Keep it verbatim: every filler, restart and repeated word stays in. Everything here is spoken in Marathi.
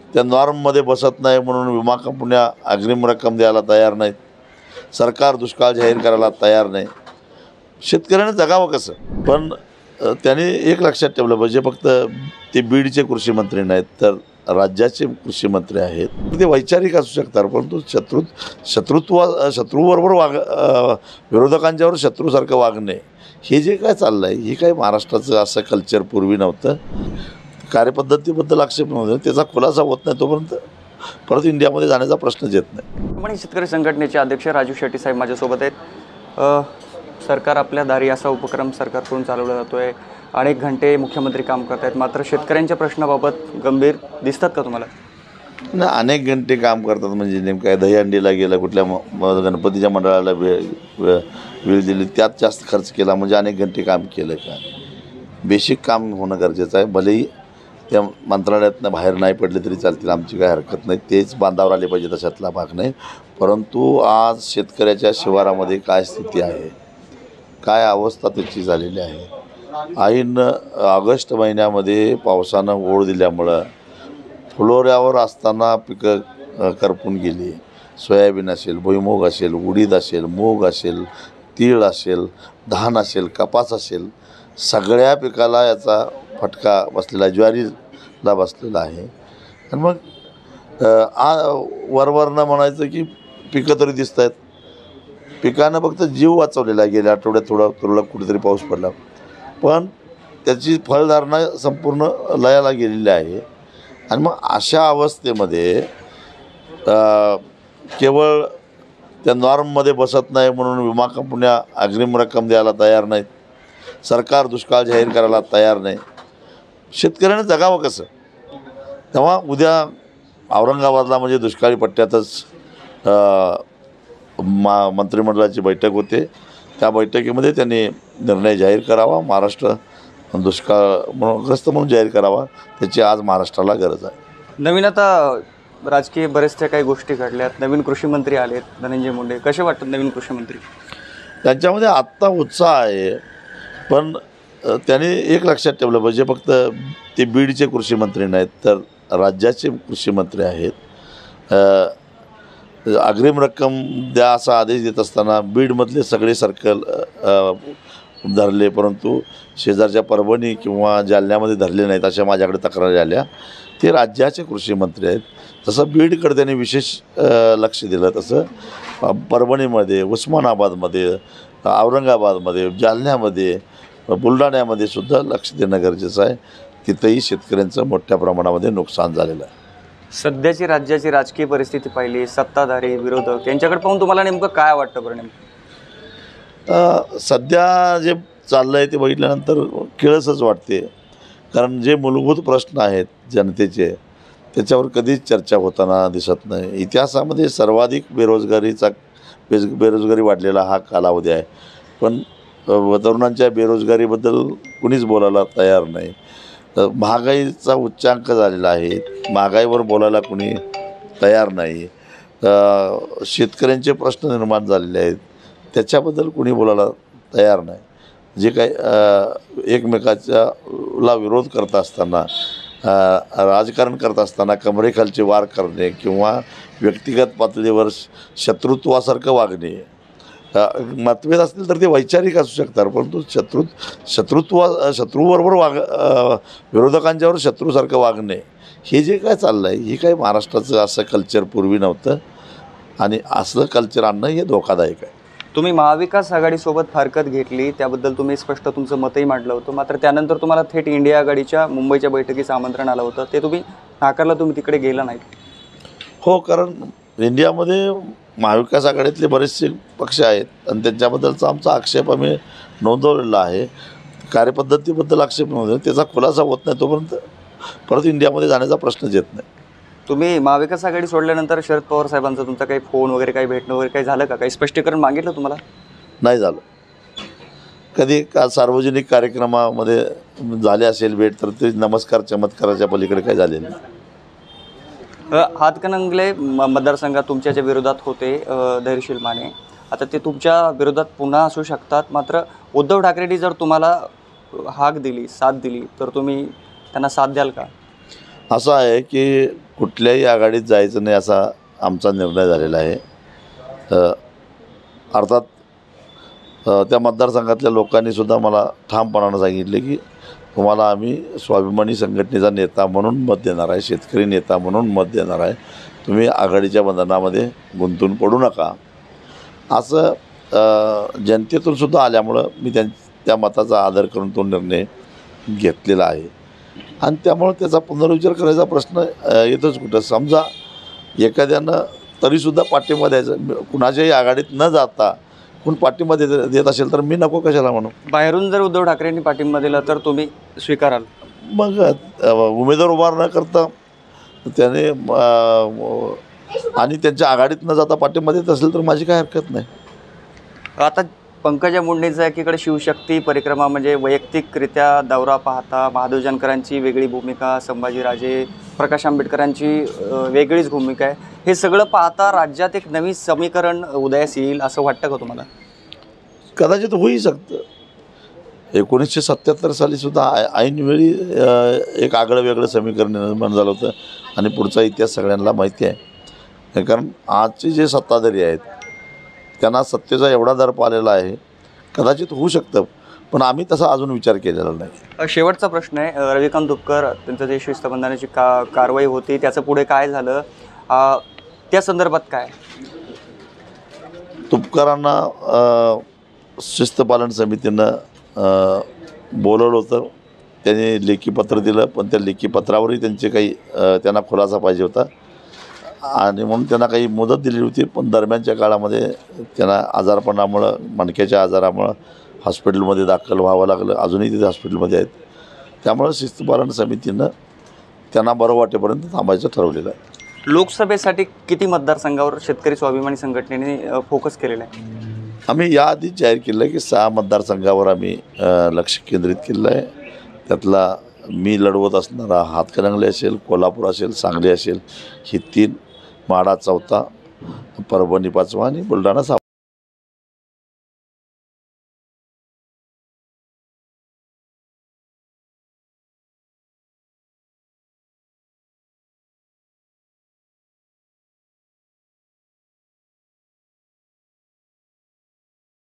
त्या नॉर्ममध्ये बसत नाही म्हणून विमा कंपन्या अग्रिम रक्कम द्यायला तयार नाहीत, सरकार दुष्काळ जाहीर करायला तयार नाही. शेतकऱ्याने जगावं कसं? पण त्यांनी एक लक्षात ठेवलं पाहिजे, फक्त ते बीडचे कृषी मंत्री नाहीत तर राज्याचे कृषी मंत्री आहेत. ते वैचारिक असू शकतात, परंतु शत्रू शत्रुत्व शत्रूबरोबर वाग विरोधकांच्यावर शत्रूसारखं वागणे हे जे काय चाललं आहे, हे काय महाराष्ट्राचं असं कल्चर पूर्वी नव्हतं. कार्यपद्धतीबद्दल आक्षेप नव्हतं, त्याचा खुलासा होत नाही तोपर्यंत परत इंडियामध्ये जाण्याचा प्रश्नच येत नाही. पण शेतकरी संघटनेचे अध्यक्ष राजू शेट्टी साहेब माझ्यासोबत आहेत. सरकार आपल्या दारी असा उपक्रम सरकारकडून चालवला जातो आहे. अनेक घंटे मुख्यमंत्री काम करत आहेत, मात्र शेतकऱ्यांच्या प्रश्नाबाबत गंभीर दिसतात का तुम्हाला? नाही, अनेक घंटे काम करतात म्हणजे नेमकं काय? दहीहंडीला गेलं, कुठल्या म गणपतीच्या मंडळाला वेळ वेळ दिली, त्यात जास्त खर्च केला म्हणजे अनेक घंटे काम केलं का? बेसिक काम होणं गरजेचं आहे. भलेही त्या मंत्रालयातनं बाहेर नाही पडले तरी चालतील, आमची काय हरकत नाही, तेच बांधावर आले पाहिजे, तशातला भाग नाही. परंतु आज शेतकऱ्याच्या शिवारामध्ये काय स्थिती आहे, काय अवस्था त्याची झालेली आहे. ऐन ऑगस्ट महिन्यामध्ये पावसानं ओढ दिल्यामुळं फुलोऱ्यावर असताना पिकं करपून गेली. सोयाबीन असेल, भुईमूग असेल, उडीद असेल, मूग असेल, तीळ असेल, धान असेल, कपास असेल, सगळ्या पिकाला याचा फटका बसलेला, ज्वारीला बसलेला आहे. आणि मग आ वरवरनं म्हणायचं की पिकं तरी दिसत आहेत. पिकानं फक्त जीव वाचवलेला आहे. गेल्या आठवड्यात थोडा तुरळक कुठेतरी पाऊस पडला, पण त्याची फळधारणा संपूर्ण लयाला गेलेली आहे. आणि मग अशा अवस्थेमध्ये केवळ त्या नॉर्ममध्ये बसत नाही म्हणून विमा कंपन्या अग्रिम रक्कम द्यायला तयार नाहीत, सरकार दुष्काळ जाहीर करायला तयार नाही. शेतकऱ्याने जगावं कसं? तेव्हा उद्या औरंगाबादला म्हणजे दुष्काळी पट्ट्यातच मा मंत्रिमंडळाची बैठक होते. त्या बैठकीमध्ये त्यांनी निर्णय जाहीर करावा, महाराष्ट्र दुष्काळ म्हणून ग्रस्त म्हणून जाहीर करावा. त्याची आज महाराष्ट्राला गरज आहे. नवीन आता राजकीय बऱ्याचशा काही गोष्टी घडल्यात. नवीन कृषी मंत्री आलेत, धनंजय मुंडे. कसे वाटतात नवीन कृषी मंत्री? त्यांच्यामध्ये आत्ता उत्साह आहे, पण त्यांनी एक लक्षात ठेवलं पाहिजे, फक्त ते बीडचे कृषी मंत्री नाहीत तर राज्याचे कृषी मंत्री आहेत. अग्रिम रक्कम द्या असा आदेश देत असताना बीडमधले सगळे सर्कल धरले, परंतु शेजारच्या परभणी किंवा जालन्यामध्ये धरले नाहीत, अशा माझ्याकडे तक्रारी आल्या. ते राज्याचे कृषी मंत्री आहेत. तसं बीडकडे त्यांनी विशेष लक्ष दिलं, तसं परभणीमध्ये, उस्मानाबादमध्ये, औरंगाबादमध्ये, जालन्यामध्ये, बुलढाण्यामध्ये सुद्धा लक्ष देणं गरजेचं आहे. तिथंही शेतकऱ्यांचं मोठ्या प्रमाणामध्ये नुकसान झालेलं आहे. सध्याची राज्याची राजकीय परिस्थिती पाहिली, सत्ताधारी, विरोधक यांच्याकडे पाहून तुम्हाला नेमकं काय वाटतं बरं? नेमकं सध्या जे चाललं आहे ते बघितल्यानंतर किळसच वाटते. कारण जे मूलभूत प्रश्न आहेत जनतेचे त्याच्यावर कधीच चर्चा होताना दिसत नाही. इतिहासामध्ये सर्वाधिक बेरोजगारीचा बेज बेरोजगारी वाढलेला हा कालावधी आहे, पण तरुणांच्या बेरोजगारीबद्दल कुणीच बोलायला तयार नाही. महागाईचा उच्चांक झालेला आहे, महागाईवर बोलायला कुणी तयार नाही. शेतकऱ्यांचे प्रश्न निर्माण झालेले आहेत, त्याच्याबद्दल कुणी बोलायला तयार नाही. जे काही एकमेकाच्या ला विरोध करत असताना, राजकारण करत असताना कमरेखालचे वार करणे किंवा व्यक्तिगत पातळीवर शत्रुत्वासारखं वागणे, मतभेद असतील तर ते वैचारिक असू शकतात, परंतु शत्रू शत्रुत्व शत्रूबरोबर वाग विरोधकांच्यावर शत्रूसारखं वागणे हे जे काय चाललं आहे, हे काय महाराष्ट्राचं असं कल्चर पूर्वी नव्हतं. आणि असं कल्चर आणणं हे धोकादायक आहे. तुम्ही महाविकास आघाडीसोबत फारकत घेतली, त्याबद्दल तुम्ही स्पष्ट तुमचं मतही मांडलं होतं, मात्र त्यानंतर तुम्हाला थेट इंडिया आघाडीच्या मुंबईच्या बैठकीचं आमंत्रण आलं होतं, ते तुम्ही नाकारलं, तुम्ही तिकडे गेला नाहीत. हो, कारण इंडियामध्ये महाविकास आघाडीतले बरेचसे पक्ष आहेत आणि त्यांच्याबद्दलचा आमचा आक्षेप आम्ही नोंदवलेला आहे. कार्यपद्धतीबद्दल आक्षेप नोंदवला, त्याचा खुलासा होत नाही तोपर्यंत परत इंडियामध्ये जाण्याचा प्रश्नच येत नाही. तुम्ही महाविकास आघाडी सोडल्यानंतर शरद पवार साहेबांचा तुमचा काही फोन वगैरे काही भेटणं वगैरे काही झालं का? काही स्पष्टीकरण मागितलं तुम्हाला? नाही झालं. कधी का सार्वजनिक कार्यक्रमामध्ये झाले असेल भेट, तर ते नमस्कार चमत्काराच्या पलीकडे काय झाले नाही. हातकणंगले मतदारसंघात तुमच्याच्या विरोधात होते धैर्यशील माने, आता ते तुमच्या विरोधात पुन्हा असू शकतात, मात्र उद्धव ठाकरेंनी जर तुम्हाला हाक दिली, साथ दिली, तर तुम्ही त्यांना साथ द्याल का? असं आहे की कुठल्याही आघाडीत जायचं नाही असा आमचा निर्णय झालेला आहे. अ, अर्थात अ, त्या मतदारसंघातल्या लोकांनीसुद्धा मला ठामपणानं सांगितले की तुम्हाला आम्ही स्वाभिमानी संघटनेचा नेता म्हणून मत देणार आहे, शेतकरी नेता म्हणून मत देणार आहे, तुम्ही आघाडीच्या बंधनामध्ये गुंतून पडू नका. असं अ, जनतेतून सुद्धा आल्यामुळं मी त्यां त्या मताचा आदर करून तो निर्णय घेतलेला आहे. आणि त्यामुळं त्याचा पुनर्विचार करायचा प्रश्न अ, येतोच कुठं. समजा एखाद्यानं तरीसुद्धा पाठिंबा द्यायचा, कुणाच्याही आघाडीत न जाता कोण पाठिंबा देत देत असेल तर मी नको कशाला म्हणू. बाहेरून जर उद्धव ठाकरेंनी पाठिंबा दिला तर तुम्ही स्वीकाराल? मग अ, उमेदवार उभा न करता त्याने अ, आणि त्यांच्या आघाडीत न जाता पाठिंबा देत असेल तर माझी काय हरकत नाही. आता पंकजा मुंडेंचा एकीकडे शिवशक्ती परिक्रमा म्हणजे वैयक्तिकरित्या दौरा पाहता महादेव जानकरांची वेगळी भूमिका, संभाजीराजे, प्रकाश आंबेडकरांची अ, वेगळीच भूमिका आहे. हे सगळं पाहता राज्यात एक नवीन समीकरण उदयास येईल असं वाटतं का तुम्हाला? कदाचित होऊ शकतं. एकोणीसशे सत्त्याहत्तर सालीसुद्धा आय ऐनवेळी अ, एक आगळं वेगळं समीकरण निर्माण झालं होतं आणि पुढचा इतिहास सगळ्यांना माहिती आहे. कारण आजचे जे सत्ताधारी आहेत त्यांना सत्तेचा एवढा दर्प आलेला आहे, कदाचित होऊ शकतं, पण आम्ही तसा अजून विचार केलेला नाही. शेवटचा प्रश्न आहे, अ, रविकांत तुपकर त्यांचं जे शिस्तबंधनाची का कारवाई होती त्याचं पुढे काय झालं, अ, त्या संदर्भात काय? तुपकरांना अ, शिस्तपालन समितीनं अ, बोलवलं होतं. त्यांनी लेखी पत्र दिलं, पण त्या लेखी पत्रावरही त्यांचे काही अ, त्यांना खुलासा पाहिजे होता आणि म्हणून त्यांना काही मुदत दिली होती. पण दरम्यानच्या काळामध्ये त्यांना आजारपणामुळं, मणक्याच्या आजारामुळं हॉस्पिटलमध्ये दाखल व्हावं लागलं. अजूनही तिथे हॉस्पिटलमध्ये आहेत. त्यामुळं शिस्तपालन समितीनं त्यांना बरं वाटेपर्यंत थांबायचं ठरवलेलं आहे. लोकसभेसाठी किती मतदारसंघावर शेतकरी स्वाभिमानी संघटनेने अ, फोकस केलेला आहे? आम्ही याआधीच जाहीर केलं आहे की सहा मतदारसंघावर आम्ही अ, लक्ष केंद्रित केलेलं आहे. त्यातला मी लढवत असणारा हातकणंगले असेल, कोल्हापूर असेल, सांगली असेल, ही तीन, माढा चौथा, परभणी पाचवा आणि बुलढाणा सहावा.